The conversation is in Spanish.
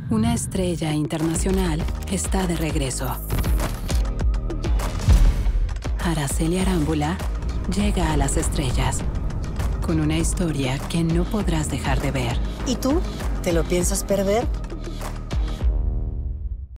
Una estrella internacional está de regreso. Araceli Arámbula llega a las estrellas con una historia que no podrás dejar de ver. ¿Y tú? ¿Te lo piensas perder?